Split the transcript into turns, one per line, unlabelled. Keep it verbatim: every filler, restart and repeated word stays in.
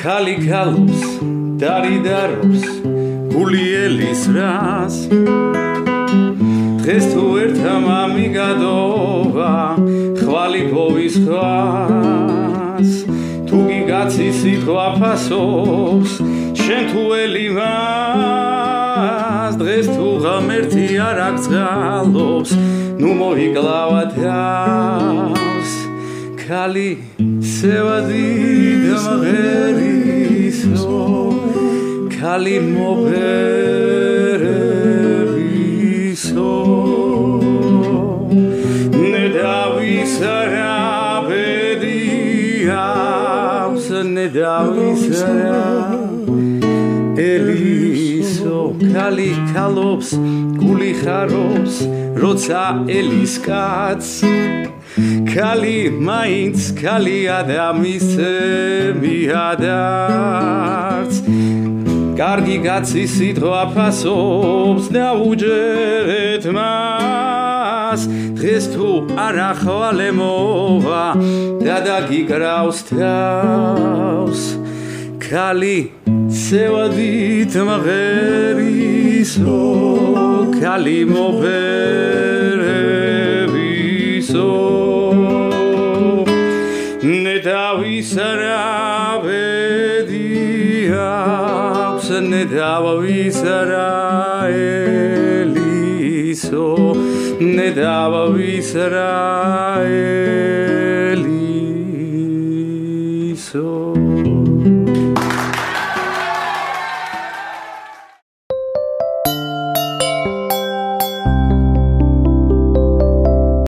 ქალი ქალობს დარიდარობს გული ელის რას დღეს თუ ერთა მამიგადობა ხვალი ფოვის ხვას თუ გიგაცი სიტყვა ფასობს შენ თუ ელი მას დღეს თუ ღამერთი არ აგძღალობს ნუ მოიკლავა თავს ქალი სევადი დამღერისო ქალი მობერებისო ნედავისარა ბედიავს ნედავისარა ელისო ქალი ქალობს გული ხარობს როცა ელის კაცს ქალი მაინც ქალია და მისმიადარც კარგი კაცი სიტყვა ფასობს და უჯერეთ მას დღეს თუ არა ხვალე მოვა და დაგიკრავს თავს ქალი სევადით მღერისო ქალი მობერებისო ნედავისარა ბედიავს ნედავისარა ელისო ნედავისარა